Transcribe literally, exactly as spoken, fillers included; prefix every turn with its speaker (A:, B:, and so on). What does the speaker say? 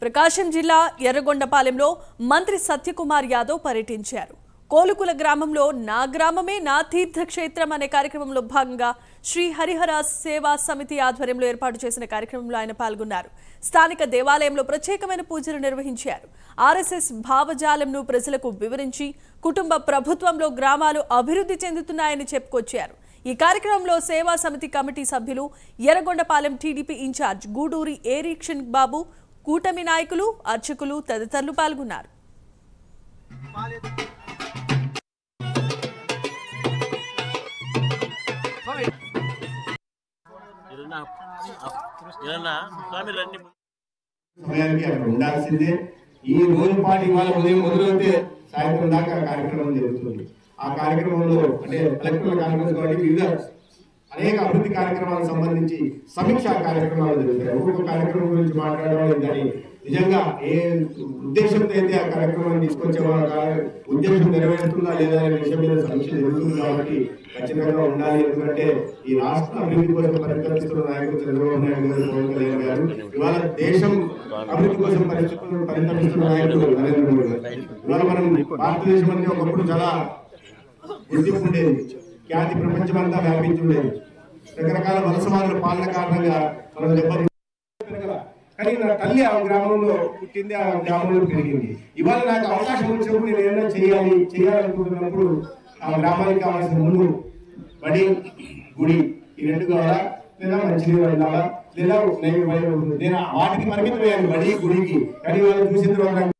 A: ప్రకాశం జిల్లా ఎర్రగొండపాలెంలో మంత్రి సత్యకుమార్ యాదవ్ పర్యటించారు. కోలుకుల గ్రామంలో నా గ్రామమే నా తీర్థక్షేత్రం అనే కార్యక్రమంలో భాగంగా శ్రీ హరిహర సేవా సమితి ఆధ్వర్యంలో ఏర్పాటు చేసిన కార్యక్రమంలో ఆయన పాల్గొన్నారు. స్థానిక దేవాలయంలో ప్రత్యేకమైన పూజలు నిర్వహించారు. ఆర్ఎస్ఎస్ భావజాలంను ప్రజలకు వివరించి కుటుంబ ప్రభుత్వంలో గ్రామాలు అభివృద్ధి చెందుతున్నాయని చెప్పుకొచ్చారు. ఈ కార్యక్రమంలో సేవా సమితి కమిటీ సభ్యులు, ఎర్రగొండపాలెం టీడీపీ ఇన్ఛార్జ్ గూడూరి ఏరీక్షన్ బాబు, కూటమి నాయకులు, అర్చకులు తదితరులు పాల్గొన్నారు.
B: ఉండాల్సిందే. ఈ రోజు పాటు ఇవాళ ఉదయం మొదలైతే సాయంత్రం దాకా కార్యక్రమం జరుగుతుంది. ఆ కార్యక్రమంలో అంటే కలెక్టర్ల కాన్ఫరెన్స్ కాబట్టి వివిధ అనేక అభివృద్ధి కార్యక్రమాలకు సంబంధించి సమీక్షా కార్యక్రమాలు జరుగుతాయి. ఒక్కొక్క కార్యక్రమం గురించి మాట్లాడడం కానీ నిజంగా ఏ ఉద్దేశంతో అయితే ఆ కార్యక్రమాన్ని తీసుకొచ్చే ఉద్దేశం నెరవేరుతుందా లేదా అనే విషయం మీద సమీక్ష జరుగుతుంది. కాబట్టి ఖచ్చితంగా ఉండాలి. ఎందుకంటే ఈ రాష్ట్ర అభివృద్ధి కోసం పరితపిస్తున్న నాయకులు చంద్రబాబు నాయుడు గారు, పవన్ కళ్యాణ్ గారు, ఇవాళ దేశం అభివృద్ధి కోసం పరిస్థితులు పరితపిస్తున్న నాయకులు నరేంద్ర మోడీ గారు. ఇవాళ మనం భారతదేశం అనేది ఒకప్పుడు చాలా గుర్తింపు ఉండేది, ఖ్యాతి ప్రపంచమంతా వ్యాపించి ఉండేది. రకరకాల వలసవాదుల పాలన కారణంగా మనం దెబ్బతి కానీ నా తల్లి ఆ గ్రామంలో పుట్టింది, ఆ గ్రామంలో పెరిగింది. ఇవాళ నాకు అవకాశం వచ్చినప్పుడు నేను ఏమైనా చేయాలి చేయాలనుకుంటున్నప్పుడు ఆ గ్రామానికి కావాల్సిన ముందు బడి, గుడి ఈ రెండు కావాలా, లేదా మంచినీరు వెళ్ళాలా, లేదా నేను వాటికి పరిమితమయ్యాను బడి, గుడికి. కానీ వాళ్ళు చూసిన తర్వాత